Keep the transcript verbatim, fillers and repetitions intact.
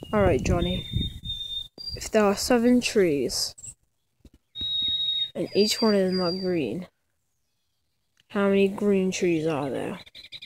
Alright, Johnny. If there are seven trees, and each one of them are green, how many green trees are there?